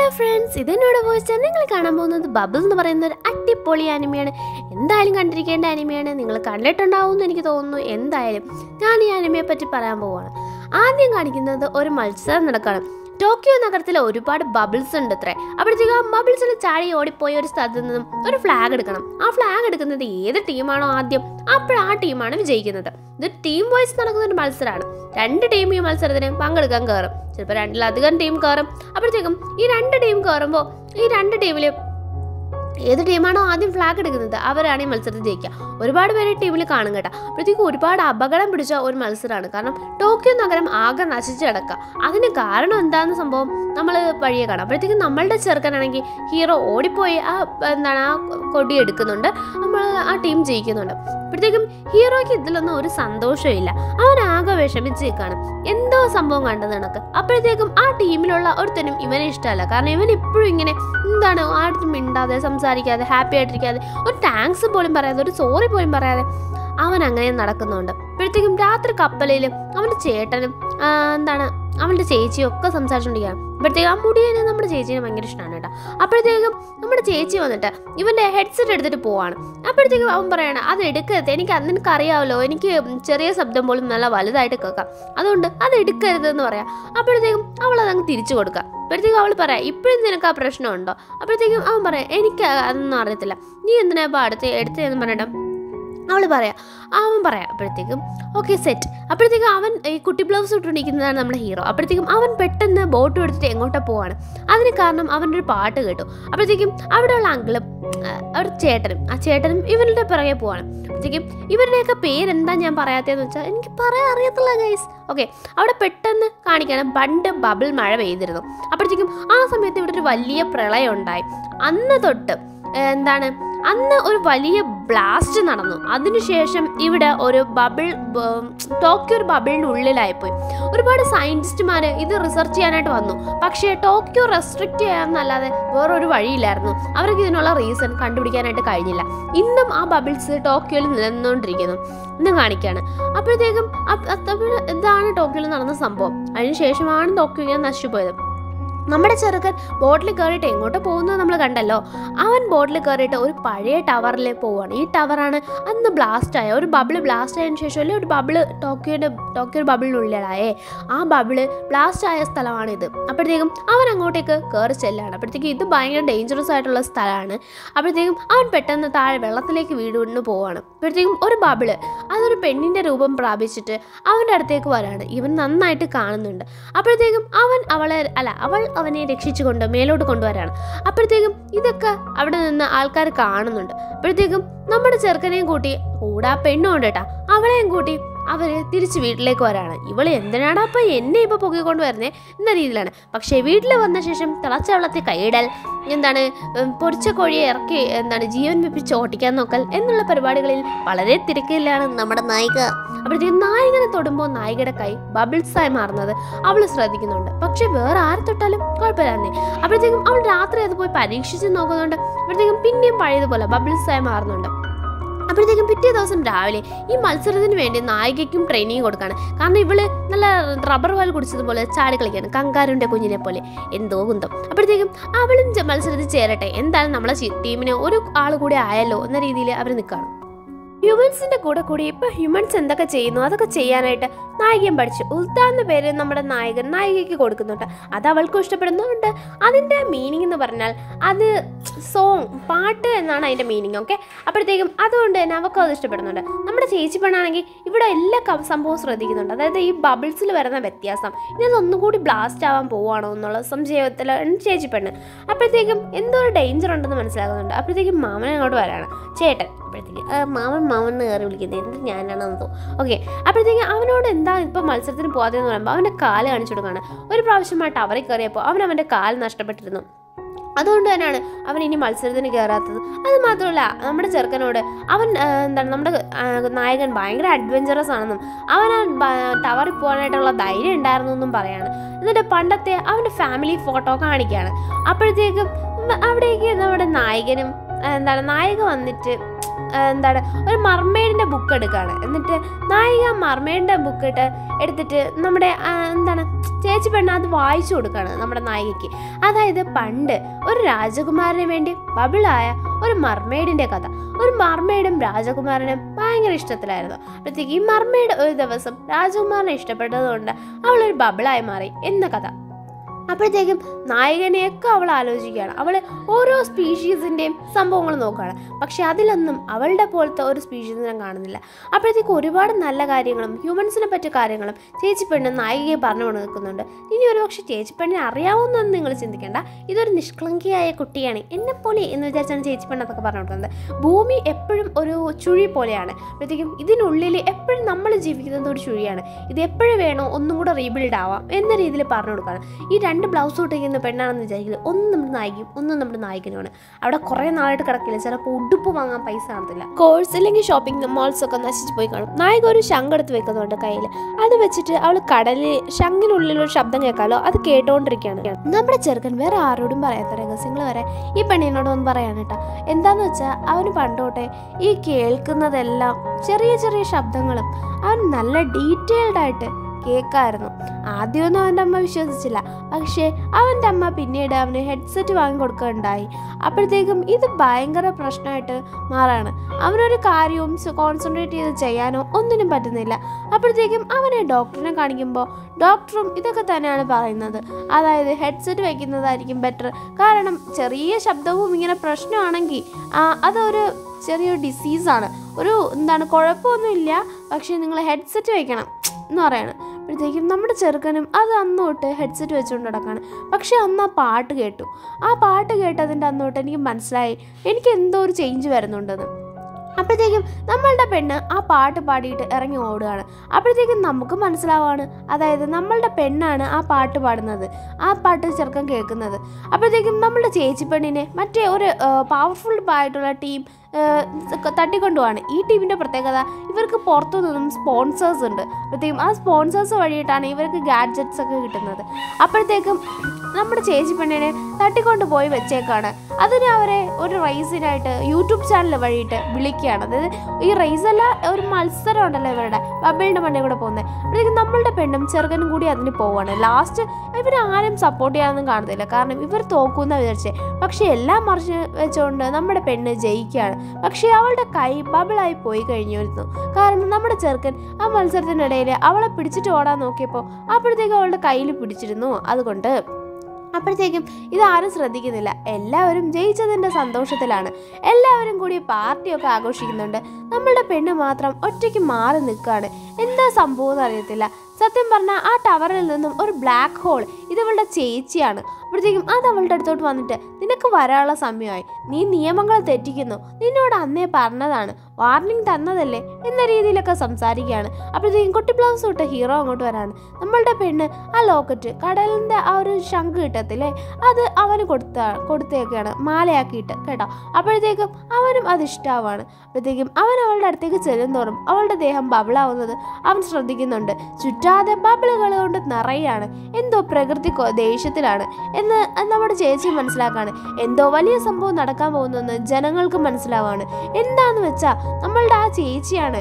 Hello friends, ഇതെന്നോട് പോയിച്ചാൽ നിങ്ങൾ കാണാൻ പോകുന്നത് ബബിൾ എന്ന് പറയുന്ന ഒരു അടിപൊളി ആനിമയാണ്. എന്തായാലും കണ്ടിരിക്കേണ്ട ആനിമയാണ്. നിങ്ങൾ കണ്ടിട്ടുണ്ടാവും എന്ന് എനിക്ക് തോന്നുന്നു. എന്തായാലും ഞാൻ ഈ ആനിമയെ പറ്റി പറയാൻ പോവുകയാണ്. ആദ്യം കാണിക്കുന്നത് ഒരു മത്സരം നടക്കുകയാണ്. ടോക്കിയോ നഗരത്തിൽ ഒരുപാട് ബബിൾസ് ഉണ്ട് അത്രേ. അപ്പോഴത്തേക്കും ആ ബബിൾസിൽ ചാടി ഓടിപ്പോയി ഒരു സ്ഥലത്ത് നിന്നും ഒരു ഫ്ലാഗ് എടുക്കണം. ആ ഫ്ലാഗ് എടുക്കുന്നത് ഏത് ടീമാണോ ആദ്യം, അപ്പോൾ ആ ടീമാണ് വിജയിക്കുന്നത്. ഇത് ടീം വൈസ് നടക്കുന്ന ഒരു മത്സരമാണ്. 2 ടീം ഈ മത്സരത്തിന് പങ്കെടുക്കാൻ കയറും. ചിലപ്പോൾ 2-ലധികം ടീം കയറും. അപ്പോഴത്തേക്കും ഈ 2 ടീം കയറുമ്പോൾ ഈ 2 ടീമിൽ ഏത് ടീമാണോ ആദ്യം ഫ്ലാഗ് എടുക്കുന്നത് അവരാണ് ഈ മത്സരത്തിൽ ജയിക്കുക. ഒരുപാട് പേര് ടീമിൽ കാണും കേട്ടോ. അപ്പോഴത്തേക്കും ഒരുപാട് അപകടം പിടിച്ച ഒരു മത്സരമാണ്. കാരണം ടോക്കിയോ നഗരം ആകെ നശിച്ച് കിടക്കുക. അതിന് കാരണം എന്താണെന്ന് സംഭവം നമ്മൾ വഴിയെ കാണാം. അപ്പോഴത്തേക്കും നമ്മളുടെ ചെറുക്കനാണെങ്കിൽ ഹീറോ ഓടിപ്പോയി ആ കൊടി എടുക്കുന്നുണ്ട്. നമ്മൾ ആ ടീം ജയിക്കുന്നുണ്ട്. അപ്പോഴത്തേക്കും ഹീറോയ്ക്ക് ഇതിലൊന്നും ഒരു സന്തോഷമില്ല. അവൻ ആകെ വിഷമിച്ച് നിൽക്കുകയാണ്. എന്തോ സംഭവം കണ്ടത് കണക്ക്. അപ്പോഴത്തേക്കും ആ ടീമിലുള്ള ഒരുത്തനും ഇവനെ ഇഷ്ടമല്ല. കാരണം ഇവൻ ഇപ്പോഴും ഇങ്ങനെ ആടും മിണ്ടാതെ സംസാരിക്കാതെ ഹാപ്പി ആയിട്ടിരിക്കാതെ ഒരു താങ്ക്സ് പോലും പറയാതെ ഒരു സോറി പോലും പറയാതെ അവൻ അങ്ങനെ നടക്കുന്നുണ്ട്. അപ്പോഴത്തേക്കും രാത്രി കപ്പലിൽ അവൻ്റെ ചേട്ടനും അവൻ്റെ ചേച്ചിയും ഒക്കെ സംസാരിച്ചുകൊണ്ടിരിക്കുകയാണ്. അപ്പോഴത്തേക്കും ആ മുടിയനെ നമ്മുടെ ചേച്ചീനെ ഭയങ്കര ഇഷ്ടമാണ് കേട്ടോ. അപ്പോഴത്തേക്കും നമ്മുടെ ചേച്ചി വന്നിട്ട് ഇവൻ്റെ ഹെഡ്സെറ്റ് എടുത്തിട്ട് പോവാണ്. അപ്പോഴത്തേക്കും അവൻ പറയാണ്, അത് എടുക്കരുത്, നിനക്ക് അറിയാമല്ലോ, എനിക്ക് ചെറിയ ശബ്ദം പോലും നല്ല വലുതായിട്ട് കേൾക്കാം, അതുകൊണ്ട് അത് എടുക്കരുതെന്ന് പറയാം. അപ്പോഴത്തേക്കും അവൾ അതങ്ങ് തിരിച്ചു കൊടുക്കുക. അപ്പോഴത്തേക്കും അവൾ പറയാം, ഇപ്പോഴും നിനക്ക് ആ പ്രശ്നമുണ്ടോ? അപ്പോഴത്തേക്കും അവൻ പറയാം, എനിക്ക് അതൊന്നും അറിയത്തില്ല, നീ എന്തിനാ ഇപ്പോൾ എടുത്തതെന്ന് പറഞ്ഞിട്ട് അവൻ പറയാം. അപ്പോഴത്തേക്കും ഓക്കെ സെറ്റ്. അപ്പോഴത്തേക്കും അവൻ ഈ കുട്ടി ബ്ലൗസ് ഇട്ടുകൊണ്ടിരിക്കുന്നതാണ് നമ്മുടെ ഹീറോ. അപ്പോഴത്തേക്കും അവൻ പെട്ടെന്ന് ബോട്ട് എടുത്തിട്ട് എങ്ങോട്ടാ പോവാണ്. അതിന് കാരണം അവൻ്റെ ഒരു പാട്ട് കേട്ടു. അപ്പോഴത്തേക്കും അവിടെയുള്ള അങ്കിളും ഒരു ചേട്ടനും ഇവരുടെ പിറകെ പോവാണ്. അപ്പോഴത്തേക്കും ഇവരുടെയൊക്കെ പേരെന്താ ഞാൻ പറയാത്തതെന്ന് വെച്ചാൽ എനിക്ക് പറയാൻ അറിയത്തില്ല ഗൈസ്. ഓക്കെ, അവിടെ പെട്ടെന്ന് കാണിക്കണം പണ്ട് ബബിൾ മഴ പെയ്തിരുന്നു. അപ്പോഴത്തേക്കും ആ സമയത്ത് ഇവിടെ ഒരു വലിയ പ്രളയം ഉണ്ടായി. അന്ന് തൊട്ട് അന്ന് ഒരു വലിയ ബ്ലാസ്റ്റ് നടന്നു. അതിനുശേഷം ഇവിടെ ഒരു ടോക്കിയോ ഒരു ബബിളിൻ്റെ ഉള്ളിലായിപ്പോയി. ഒരുപാട് സയൻറ്റിസ്റ്റുമാർ ഇത് റിസർച്ച് ചെയ്യാനായിട്ട് വന്നു. പക്ഷേ ടോക്കിയോ റെസ്ട്രിക്റ്റ് ചെയ്യാമെന്നല്ലാതെ വേറൊരു വഴിയില്ലായിരുന്നു. അവർക്ക് ഇതിനുള്ള റീസൺ കണ്ടുപിടിക്കാനായിട്ട് കഴിഞ്ഞില്ല. ഇന്നും ആ ബബിൾസ് ടോക്കിയോയിൽ നിലനിന്നുകൊണ്ടിരിക്കുന്നു എന്ന് കാണിക്കുകയാണ്. അപ്പോഴത്തേക്കും ഇതാണ് ടോക്കിയോയിൽ നടന്ന സംഭവം. അതിനുശേഷമാണ് ടോക്കിയോ ഇങ്ങനെ നശിച്ചുപോയത്. നമ്മുടെ ചെറുക്കൻ ബോട്ടിൽ കയറിയിട്ട് എങ്ങോട്ട് പോകുന്നത് നമ്മൾ കണ്ടല്ലോ. അവൻ ബോട്ടിൽ കയറിയിട്ട് ഒരു പഴയ ടവറിൽ പോവുകയാണ്. ഈ ടവറാണ് അന്ന് ബ്ലാസ്റ്റായ ഒരു ബബിൾ ബ്ലാസ്റ്റ് ആയതിനു ശേഷം അല്ലേ ഒരു ബബിൾ ടോക്കിയോ ബബിളിനുള്ളിലായേ. ആ ബബിള് ബ്ലാസ്റ്റ് ആയ സ്ഥലമാണിത്. അപ്പോഴത്തേക്കും അവൻ അങ്ങോട്ടേക്ക് കയറി ചെല്ലാണ്. അപ്പോഴത്തേക്കും ഇത് ഭയങ്കര ഡേഞ്ചറസ് ആയിട്ടുള്ള സ്ഥലമാണ്. അപ്പോഴത്തേക്കും അവൻ പെട്ടെന്ന് താഴെ വെള്ളത്തിലേക്ക് വീണ് പോവാണ്. അപ്പോഴത്തേക്കും ഒരു ബബിള് അതൊരു പെണ്ണിൻ്റെ രൂപം പ്രാപിച്ചിട്ട് അവൻ്റെ അടുത്തേക്ക് വരാണ്. ഇവൻ നന്നായിട്ട് കാണുന്നുണ്ട്. അപ്പോഴത്തേക്കും അവൾ അവനെ രക്ഷിച്ചുകൊണ്ട് മേലോട്ട് കൊണ്ടുവരാണ്. അപ്പോഴത്തേക്കും ഇതൊക്കെ അവിടെ നിന്ന് ആൾക്കാർ കാണുന്നുണ്ട്. അപ്പോഴത്തേക്കും നമ്മുടെ ചെറുക്കനെയും കൂട്ടി കൂടെ ആ പെണ്ണുണ്ട് കേട്ടാ, അവളെയും കൂട്ടി അവര് തിരിച്ച് വീട്ടിലേക്ക് വരാണ്. ഇവള് എന്തിനാണ് അപ്പം എന്നെ ഇപ്പോൾ പൊക്കിക്കൊണ്ട് വരുന്നേ എന്ന രീതിയിലാണ്. പക്ഷേ വീട്ടിൽ വന്ന ശേഷം തിളച്ച വെള്ളത്തിൽ കൈയിടൽ, പൊരിച്ച കോഴിയെ ഇറക്കി ജീവൻ വെപ്പിച്ച് ഓട്ടിക്കാൻ നോക്കൽ എന്നുള്ള പരിപാടികളിൽ വളരെ തിരക്കിലാണ് നമ്മുടെ നായിക. അപ്പോഴത്തേക്കും നായികനെ തൊടുമ്പോൾ നായികയുടെ കൈ ബബിൾസായി മാറുന്നത് അവൾ ശ്രദ്ധിക്കുന്നുണ്ട്. പക്ഷെ വേറെ ആര് തൊട്ടാലും കുഴപ്പമില്ലാന്നേ. അപ്പോഴത്തേക്കും അവൾ രാത്രി അത് പോയി പരീക്ഷിച്ച് നോക്കുന്നുണ്ട്. അപ്പോഴത്തേക്കും പിന്നെയും പഴയതുപോലെ ബബിൾസായി മാറുന്നുണ്ട്. അപ്പോഴത്തേക്കും പിറ്റേ ദിവസം രാവിലെ ഈ മത്സരത്തിന് വേണ്ടി നായികയ്ക്കും ട്രെയിനിങ് കൊടുക്കുകയാണ്. കാരണം ഇവള് നല്ല റബ്ബർ പാൽ കുടിച്ചതുപോലെ ചാടി കളിക്കാണ്, കങ്കാരുൻ്റെ കുഞ്ഞിനെ പോലെ എന്തോ കുന്തം. അപ്പോഴത്തേക്കും അവളും മത്സരത്തിൽ ചേരട്ടെ, എന്തായാലും നമ്മളെ ടീമിന് ഒരു ആൾ കൂടി ആയല്ലോ എന്ന രീതിയിൽ അവർ നിൽക്കുകയാണ്. ഹ്യൂമൻസിന്റെ കൂടെ കൂടി ഇപ്പൊ ഹ്യൂമൻസ് എന്തൊക്കെ ചെയ്യുന്നു അതൊക്കെ ചെയ്യാനായിട്ട് നായികയും പഠിച്ചു. ഉൽത്ത എന്ന പേര് നമ്മുടെ നായികയ്ക്ക് കൊടുക്കുന്നുണ്ട്. അത് അവൾക്കും ഇഷ്ടപ്പെടുന്നുണ്ട്. അതിൻ്റെ മീനിങ് എന്ന് പറഞ്ഞാൽ അത് പാട്ട് എന്നാണ് അതിൻ്റെ മീനിങ്. ഓക്കെ, അപ്പോഴത്തേക്കും അതുകൊണ്ട് തന്നെ അവൾക്കും അത് ഇഷ്ടപ്പെടുന്നുണ്ട്. നമ്മുടെ ചേച്ചി പെണ്ണാണെങ്കിൽ ഇവിടെ എല്ലാ സംഭവവും ശ്രദ്ധിക്കുന്നുണ്ട്. അതായത് ഈ ബബിൾസിൽ വരുന്ന വ്യത്യാസം, ഇതൊന്നും കൂടി ബ്ലാസ്റ്റ് ആവാൻ പോവുകയാണോ എന്നുള്ള സംശയത്തിലാണ് ചേച്ചി പെണ്ണ്. അപ്പോഴത്തേക്കും എന്തോ ഒരു ഡേഞ്ചർ ഉണ്ടെന്ന് മനസ്സിലാക്കുന്നുണ്ട്. അപ്പോഴത്തേക്കും മാമൻ അങ്ങോട്ട് വരാണ്, ചേട്ടൻ. അപ്പോഴത്തേക്കും മാമൻ കയറി വിളിക്കുന്നത് എന്ത് ഞാനാണെന്ന് തോന്നും. ഓക്കെ, അപ്പോഴത്തേക്കും അവനോട് എന്താ ഇപ്പം മത്സരത്തിന് പോകാതെന്ന് പറയുമ്പോൾ അവൻ്റെ കാല് കാണിച്ചു കൊടുക്കുകയാണ്. ഒരു പ്രാവശ്യമായിട്ട് ടവറിൽ കയറിയപ്പോൾ അവൻ്റെ കാല് നഷ്ടപ്പെട്ടിരുന്നു. അതുകൊണ്ട് തന്നെയാണ് അവൻ ഇനി മത്സരത്തിന് കയറാത്തത്. അത് മാത്രമല്ല, നമ്മുടെ ചെറുക്കനോട് നമ്മുടെ നായകൻ ഭയങ്കര അഡ്വഞ്ചറസ് ആണെന്നും അവൻ ടവറിൽ പോകാനായിട്ടുള്ള ധൈര്യം ഉണ്ടായിരുന്നു എന്നും പറയാണ്. എന്നിട്ട് പണ്ടത്തെ അവൻ്റെ ഫാമിലി ഫോട്ടോ കാണിക്കുകയാണ്. അപ്പോഴത്തേക്കും അവിടേക്ക് നമ്മുടെ നായകനും നായിക വന്നിട്ട് ഒരു മർമെയ്ഡിൻ്റെ ബുക്ക് എടുക്കുകയാണ്. എന്നിട്ട് നായിക മർമെയ്ഡിൻ്റെ ബുക്ക് എടുത്തിട്ട് നമ്മുടെ ചേച്ചി പെണ്ണ് അത് വായിച്ചു കൊടുക്കുകയാണ് നമ്മുടെ നായികയ്ക്ക്. അതായത് പണ്ട് ഒരു രാജകുമാരന് വേണ്ടി ബബിളായ ഒരു മർമെയ്ഡിൻ്റെ കഥ. ഒരു മർമെയ്ഡും രാജകുമാരനും ഭയങ്കര ഇഷ്ടത്തിലായിരുന്നു. അപ്പോഴത്തേക്ക് ഈ മർമെയ്ഡ് ഒരു ദിവസം രാജകുമാരനെ ഇഷ്ടപ്പെട്ടതുകൊണ്ട് അവളൊരു ബബിളായി മാറി എന്ന കഥ. അപ്പോഴത്തേക്കും നായകനെയൊക്കെ അവൾ ആലോചിക്കുകയാണ്. അവൾ ഓരോ സ്പീഷീസിൻ്റെയും സംഭവങ്ങൾ നോക്കുകയാണ്. പക്ഷെ അതിലൊന്നും അവളുടെ പോലത്തെ ഒരു സ്പീഷീസിനെ കാണുന്നില്ല. അപ്പോഴത്തേക്കും ഒരുപാട് നല്ല കാര്യങ്ങളും ഹ്യൂമൻസിനെ പറ്റിയ കാര്യങ്ങളും ചേച്ചി പെണ്ണ് നായികയെ പറഞ്ഞു കൊണ്ട് നിൽക്കുന്നുണ്ട്. ഇനി ഒരു പക്ഷേ ചേച്ചി പെണ്ണിനെ അറിയാവുന്നതെന്ന് നിങ്ങൾ ചിന്തിക്കേണ്ട. ഇതൊരു നിഷ്കളങ്കിയായ കുട്ടിയാണ്, എന്നെപ്പോലെ എന്ന് വിചാരിച്ചാണ് ചേച്ചി പെണ്ണ് അതൊക്കെ പറഞ്ഞു കൊടുക്കുന്നത്. ഭൂമി എപ്പോഴും ഒരു ചുഴി പോലെയാണ്. അപ്പോഴത്തേക്കും ഇതിനുള്ളിൽ എപ്പോഴും നമ്മൾ ജീവിക്കുന്നത് ഒരു ചുഴിയാണ്. ഇത് എപ്പോഴും വേണോ ഒന്നും കൂടെ റീബിൽഡ് ആവാം എന്ന രീതിയിൽ പറഞ്ഞു കൊടുക്കുകയാണ്. ഈ 2 ബ്ലൗസ് ഇട്ടിരിക്കുന്ന പെണ്ണാണെന്ന് വിചാരിക്കുന്നത് ഒന്നും നമ്മുടെ നായികയും ഒന്നും നമ്മുടെ നായകനുമാണ്. അവിടെ കുറേ നാളായിട്ട് കിടക്കില്ല. ചിലപ്പോൾ ഉടുപ്പ് വാങ്ങാൻ പൈസ കാണത്തില്ല. കോഴ്സ് അല്ലെങ്കിൽ ഷോപ്പിംഗ് മാൾസ് ഒക്കെ നശിച്ചു പോയി കാണും. നായിക ഒരു ശംഖ് എടുത്ത് വെക്കുന്നുണ്ട് കയ്യിൽ. അത് വെച്ചിട്ട് അവൾ കടലിൽ ശംഖിനുള്ളിലൊരു ശബ്ദം കേൾക്കാമല്ലോ, അത് കേട്ടോണ്ടിരിക്കുകയാണ്. നമ്മുടെ ചെറുക്കൻ വേറെ ആരോടും പറയാത്ത രഹസ്യങ്ങൾ വരെ ഈ പെണ്ണിനോടൊന്നും പറയാൻ കേട്ടോ. എന്താന്ന് വെച്ചാൽ അവന് പണ്ടോട്ടെ ഈ കേൾക്കുന്നതെല്ലാം ചെറിയ ചെറിയ ശബ്ദങ്ങളും അവൻ നല്ല ഡീറ്റെയിൽഡ് ആയിട്ട് കേൾക്കായിരുന്നു. ആദ്യമൊന്നും അവൻ്റെ അമ്മ വിശ്വസിച്ചില്ല. പക്ഷേ അവൻ്റെ അമ്മ പിന്നീട് അവന് ഹെഡ്സെറ്റ് വാങ്ങിക്കൊടുക്കുകയുണ്ടായി. അപ്പോഴത്തേക്കും ഇത് ഭയങ്കര പ്രശ്നമായിട്ട് മാറാണ്. അവനൊരു കാര്യവും കോൺസെൻട്രേറ്റ് ചെയ്ത് ചെയ്യാനോ ഒന്നിനും പറ്റുന്നില്ല. അപ്പോഴത്തേക്കും അവനെ ഡോക്ടറിനെ കാണിക്കുമ്പോൾ ഡോക്ടറും ഇതൊക്കെ തന്നെയാണ് പറയുന്നത്. അതായത് ഹെഡ്സെറ്റ് വയ്ക്കുന്നതായിരിക്കും ബെറ്റർ. കാരണം ചെറിയ ശബ്ദവും ഇങ്ങനെ പ്രശ്നമാണെങ്കിൽ അതൊരു ചെറിയൊരു ഡിസീസാണ്. കുഴപ്പമൊന്നുമില്ല, പക്ഷേ നിങ്ങൾ ഹെഡ്സെറ്റ് വയ്ക്കണം എന്ന് പറയണം. അപ്പോഴത്തേക്കും നമ്മുടെ ചെറുക്കനും അത് അന്നോട്ട് ഹെഡ്സെറ്റ് വെച്ചുകൊണ്ട് നടക്കുകയാണ്. പക്ഷെ അന്ന് ആ പാട്ട് കേട്ടു. ആ പാട്ട് കേട്ടതിൻ്റെ അന്നോട്ട് എനിക്ക് മനസ്സിലായി എനിക്ക് എന്തോ ഒരു ചേഞ്ച് വരുന്നുണ്ടെന്ന്. അപ്പോഴത്തേക്കും നമ്മളുടെ പെണ്ണ് ആ പാട്ട് പാടിയിട്ട് ഇറങ്ങി ഓടുകയാണ്. അപ്പോഴത്തേക്കും നമുക്ക് മനസ്സിലാവുകയാണ്, അതായത് നമ്മളുടെ പെണ്ണാണ് ആ പാട്ട് പാടുന്നത്, ആ പാട്ട് ചെറുക്കൻ കേൾക്കുന്നത്. അപ്പോഴത്തേക്കും നമ്മളുടെ ചേച്ചി പെണ്ണിനെ മറ്റേ ഒരു പവർഫുൾ ആയിട്ടുള്ള ടീം തട്ടിക്കൊണ്ടുപോവാണ്. ഈ ടീമിൻ്റെ പ്രത്യേകത ഇവർക്ക് പുറത്തു നിന്നും സ്പോൺസേഴ്സ് ഉണ്ട്. അപ്പോഴത്തേക്കും ആ സ്പോൺസേഴ്സ് വഴിയിട്ടാണ് ഇവർക്ക് ഗാഡ്ജറ്റ്സ് ഒക്കെ കിട്ടുന്നത്. അപ്പോഴത്തേക്കും നമ്മുടെ ചേച്ചി പെണ്ണിനെ തട്ടിക്കൊണ്ട് പോയി വെച്ചേക്കാണ്. അതിന് അവരെ ഒരു റേസിനായിട്ട് യൂട്യൂബ് ചാനൽ വഴിയിട്ട് വിളിക്കുകയാണ്. അതായത് ഈ റേസല്ല, ഒരു മത്സരം ഉണ്ടല്ലോ ഇവരുടെ ബബിളിൻ്റെ മണ്ടേ കൂടെ പോകുന്നത്. അപ്പോഴത്തേക്കും നമ്മളുടെ പെണ്ണും ചെറുക്കനും കൂടി അതിന് പോവാണ്. ലാസ്റ്റ് ഇവരാരും സപ്പോർട്ട് ചെയ്യാനൊന്നും കാണത്തില്ല, കാരണം ഇവർ തോക്കുന്ന വിചാരിച്ചേ. പക്ഷേ എല്ലാം മറിച്ച് വെച്ചുകൊണ്ട് നമ്മുടെ പെണ്ണ് ജയിക്കുകയാണ്. പക്ഷേ അവളുടെ കൈ ബബിളായി പോയി കഴിഞ്ഞിരുന്നു. കാരണം നമ്മുടെ ചെറുക്കൻ ആ മത്സരത്തിനിടയിൽ അവളെ പിടിച്ചിട്ട് ഓടാൻ നോക്കിയപ്പോൾ അപ്പോഴത്തേക്കും അവളുടെ കയ്യിൽ പിടിച്ചിരുന്നു. അതുകൊണ്ട് അപ്പോഴത്തേക്കും ഇതാരും ശ്രദ്ധിക്കുന്നില്ല. എല്ലാവരും ജയിച്ചതിൻ്റെ സന്തോഷത്തിലാണ്. എല്ലാവരും കൂടി പാർട്ടിയൊക്കെ ആഘോഷിക്കുന്നുണ്ട്. നമ്മളുടെ പെണ്ണ് മാത്രം ഒറ്റയ്ക്ക് മാറി നിൽക്കുകയാണ്. എന്താ സംഭവം എന്ന് അറിയത്തില്ല. സത്യം പറഞ്ഞാൽ ആ ടവറിൽ നിന്നും ഒരു ബ്ലാക്ക് ഹോൾ, ഇതവളുടെ ചേച്ചിയാണ്. അപ്പോഴത്തേക്കും അത് അവളുടെ അടുത്തോട്ട് വന്നിട്ട്, നിനക്ക് വരാനുള്ള സമയമായി, നീ നിയമങ്ങൾ തെറ്റിക്കുന്നു, നിന്നോട് അന്നേ പറഞ്ഞതാണ്, വാർണിംഗ് തന്നതല്ലേ എന്ന രീതിയിലൊക്കെ സംസാരിക്കുകയാണ്. അപ്പോഴത്തേക്കും കുട്ടി ബ്ലൗസ് തൊട്ട് ഹീറോ അങ്ങോട്ട് വരാണ്. നമ്മളുടെ പെണ്ണ് ആ ലോക്കറ്റ്, കടലിൻ്റെ ആ ഒരു ശംഖ് കിട്ടത്തില്ലേ, അത് അവന് കൊടുത്തേക്കാണ് മാലയാക്കിയിട്ട് കേട്ടോ. അപ്പോഴത്തേക്കും അവനും അത് ഇഷ്ടമാവാണ്. അപ്പോഴത്തേക്കും അവൻ അവളുടെ അടുത്തേക്ക് ചെല്ലുന്തോറും അവളുടെ ദേഹം ബബിളാവുന്നത് അവൻ ശ്രദ്ധിക്കുന്നുണ്ട്. ചുറ്റാതെ ബബിളുകൾ കൊണ്ട് നിറയാണ്. എന്തോ പ്രകൃതി ദേഷ്യത്തിലാണ് എന്ന് നമ്മുടെ ചേച്ചി മനസ്സിലാക്കാണ്. എന്തോ വലിയ സംഭവം നടക്കാൻ പോകുന്നെന്ന് ജനങ്ങൾക്ക് മനസ്സിലാവാണ്. എന്താന്ന് വെച്ചാൽ നമ്മളുടെ ആ ചേച്ചിയാണ്,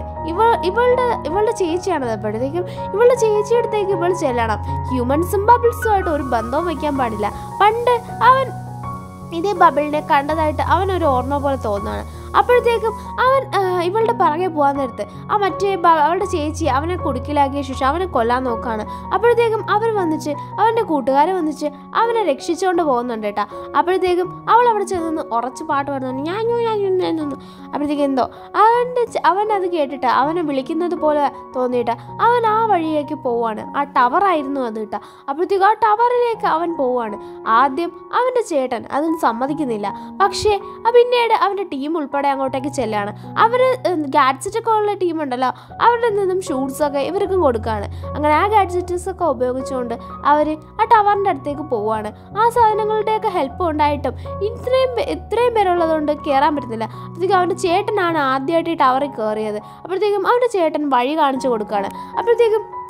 ഇവളുടെ ചേച്ചിയാണത്. അപ്പോഴത്തേക്കും ഇവളുടെ ചേച്ചിയുടെ അടുത്തേക്ക് ഇവൾ ചെല്ലണം. ഹ്യൂമൻസും ബബിൾസുമായിട്ട് ഒരു ബന്ധവും വയ്ക്കാൻ പാടില്ല. പണ്ട് അവൻ ഇതേ ബബിളിനെ കണ്ടതായിട്ട് അവനൊരു ഓർമ്മ പോലെ തോന്നുകയാണ്. അപ്പോഴത്തേക്കും അവൻ ഇവളുടെ പുറകെ പോകാൻ നേരത്ത് ആ അവളുടെ ചേച്ചി അവനെ കുടുക്കിലാക്കിയ ശേഷം അവനെ കൊല്ലാൻ നോക്കുകയാണ്. അപ്പോഴത്തേക്കും അവർ വന്നിച്ച് അവൻ്റെ കൂട്ടുകാരെ വന്നിച്ച് അവനെ രക്ഷിച്ചുകൊണ്ട് പോകുന്നുണ്ട് കേട്ടോ. അപ്പോഴത്തേക്കും അവൾ അവിടെ ചെന്ന് ഉറച്ച് പാട്ട് പാടുന്നുണ്ട്, ഞാൻ. അപ്പോഴത്തേക്കും എന്തോ അവൻ അത് കേട്ടിട്ട് അവനെ വിളിക്കുന്നത് പോലെ തോന്നിയിട്ട് അവൻ ആ വഴിയേക്ക് പോവാണ്. ആ ടവറായിരുന്നു അത് കേട്ടോ. അപ്പോഴത്തേക്കും ആ ടവറിലേക്ക് അവൻ പോവാണ്. ആദ്യം അവൻ്റെ ചേട്ടൻ അതിന് സമ്മതിക്കുന്നില്ല. പക്ഷേ പിന്നീട് അവൻ്റെ ടീം ഉൾപ്പെടെ അങ്ങോട്ടേക്ക് ചെല്ലാണ്. അവർ ഗാഡ്ജറ്റൊക്കെ ഉള്ള ടീമുണ്ടല്ലോ, അവരുടെ നിന്നും ഷൂട്ട്സൊക്കെ ഇവർക്കും കൊടുക്കുകയാണ്. അങ്ങനെ ആ ഗാഡ്ജറ്റ്സൊക്കെ ഉപയോഗിച്ചുകൊണ്ട് അവർ ആ ടവറിൻ്റെ അടുത്തേക്ക് പോവുകയാണ്. ആ സാധനങ്ങളുടെയൊക്കെ ഹെൽപ്പ് ഉണ്ടായിട്ടും ഇത്രയും പേരുള്ളതുകൊണ്ട് കയറാൻ പറ്റുന്നില്ല. അപ്പോഴത്തേക്കും അവൻ്റെ ചേട്ടനാണ് ആദ്യമായിട്ട് ഈ ടവറിൽ കയറിയത്. അപ്പോഴത്തേക്കും അവൻ്റെ ചേട്ടൻ വഴി കാണിച്ചു കൊടുക്കുകയാണ്. അപ്പോഴത്തേക്കും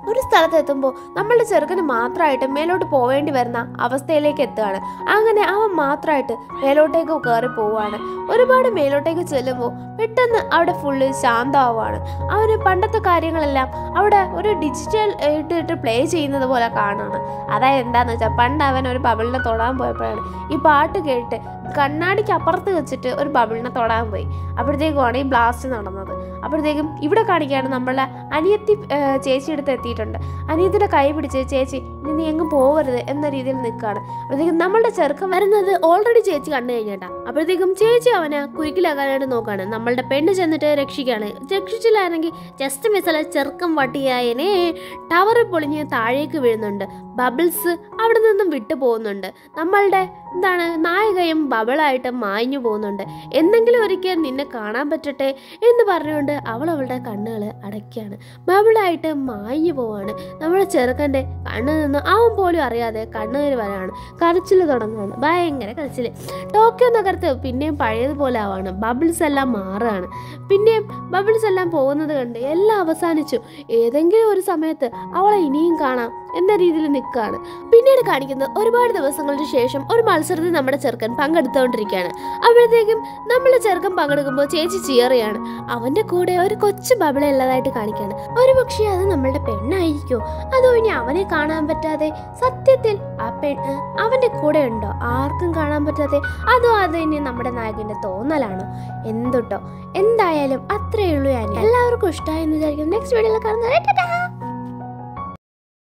ഒരു സ്ഥലത്തെത്തുമ്പോൾ നമ്മളുടെ ചെറുക്കന് മാത്രമായിട്ട് മേലോട്ട് പോവേണ്ടി വരുന്ന അവസ്ഥയിലേക്ക് എത്തുകയാണ്. അങ്ങനെ അവൻ മാത്രമായിട്ട് മേലോട്ടേക്ക് കയറി പോവുകയാണ്. ഒരുപാട് മേലോട്ടേക്ക് ചെല്ലുമ്പോൾ പെട്ടെന്ന് അവിടെ ഫുള്ള് ശാന്തമാവുകയാണ്. അവന് പണ്ടത്തെ കാര്യങ്ങളെല്ലാം അവിടെ ഒരു ഡിജിറ്റൽ ഇട്ടിട്ട് പ്ലേ ചെയ്യുന്നത് പോലെ കാണുകയാണ്. അതായത് എന്താണെന്ന് വെച്ചാൽ പണ്ട് അവൻ ഒരു ബബിളിനെ തൊടാൻ പോയപ്പോഴാണ് ഈ പാട്ട് കേട്ട് കണ്ണാടിക്ക് അപ്പുറത്ത് വെച്ചിട്ട് ഒരു ബബിളിനെ തൊടാൻ പോയി. അപ്പോഴത്തേക്കുമാണ് ഈ ബ്ലാസ്റ്റ് നടന്നത്. അപ്പോഴത്തേക്കും ഇവിടെ കാണിക്കുകയാണ് നമ്മളുടെ അനിയത്തി ചേച്ചി അടുത്ത് എത്തിയിട്ടുണ്ട്. അനിയത്തിൻ്റെ കൈ പിടിച്ച് ചേച്ചി ഇനി നീ എങ്ങും പോകരുത് എന്ന രീതിയിൽ നിൽക്കുകയാണ്. അപ്പോഴത്തേക്കും നമ്മളുടെ ചെറുക്കൻ വരുന്നത് ഓൾറെഡി ചേച്ചി കണ്ടു കഴിഞ്ഞേട്ടാ. അപ്പോഴത്തേക്കും ചേച്ചി അവനെ കുരുക്കിലാക്കാനായിട്ട് നോക്കുകയാണ്. നമ്മളുടെ പെണ്ണ് ചെന്നിട്ട് രക്ഷിക്കുകയാണ്. രക്ഷിച്ചില്ലായിരുന്നെങ്കിൽ ജസ്റ്റ് മിസ്സല ചെറുക്കം വട്ടിയായനെ ടവർ പൊളിഞ്ഞ് താഴേക്ക് വീഴുന്നുണ്ട്. ബബിൾസ് അവിടെ നിന്നും വിട്ടു പോകുന്നുണ്ട്. നമ്മളുടെ നായികയും ബബിളായിട്ട് മാഞ്ഞു പോകുന്നുണ്ട്. എന്തെങ്കിലും ഒരിക്കൽ നിന്നെ കാണാൻ പറ്റട്ടെ എന്ന് പറഞ്ഞുകൊണ്ട് അവളുടെ കണ്ണുകൾ അടയ്ക്കുകയാണ്. ബബിളായിട്ട് മാഞ്ഞു പോവാണ്. നമ്മുടെ ചെറുക്കൻ്റെ കണ്ണിൽ നിന്ന് അവൻ പോലും അറിയാതെ കണ്ണുനീർ വരാണ്. കരച്ചിൽ തുടങ്ങുകയാണ്. ഭയങ്കര കരച്ചിൽ. ടോക്കിയോ നഗരത്ത് പിന്നെയും പഴയതുപോലെ ആവാണ്. ബബിൾസ് എല്ലാം മാറുകയാണ്. പിന്നെയും ബബിൾസ് എല്ലാം പോകുന്നത് കണ്ട് എല്ലാം അവസാനിച്ചു. ഏതെങ്കിലും ഒരു സമയത്ത് അവളെ ഇനിയും കാണാം എന്ന രീതിയിൽ നിൽക്കുകയാണ്. പിന്നീട് കാണിക്കുന്നത് ഒരുപാട് ദിവസങ്ങൾക്ക് ശേഷം ഒരു മത്സരത്തിൽ നമ്മുടെ ചെറുക്കൻ പങ്കെടുത്തുകൊണ്ടിരിക്കുകയാണ്. അപ്പോഴത്തേക്കും നമ്മളെ ചെറുക്കൻ പങ്കെടുക്കുമ്പോൾ ചേച്ചി ചിയറിയാണ്. അവൻ്റെ കൂടെ ഒരു കൊച്ചു ബബിള ഉള്ളതായിട്ട് കാണിക്കുകയാണ്. ഒരു പക്ഷേ അത് നമ്മളുടെ പെണ്ണായിരിക്കും. അതോ ഇനി അവനെ കാണാൻ പറ്റാതെ സത്യത്തിൽ ആ പെണ്ണ് അവൻ്റെ കൂടെ ഉണ്ടോ, ആർക്കും കാണാൻ പറ്റാതെ? അതോ അത് ഇനി നമ്മുടെ നായകൻ്റെ തോന്നലാണോ? എന്തുട്ടോ എന്തായാലും അത്രയേ ഉള്ളൂ. ഞാൻ എല്ലാവർക്കും ഇഷ്ടമായെന്ന് വിചാരിക്കുന്നു. നെക്സ്റ്റ് വീഡിയോയിൽ കാണുന്നത്.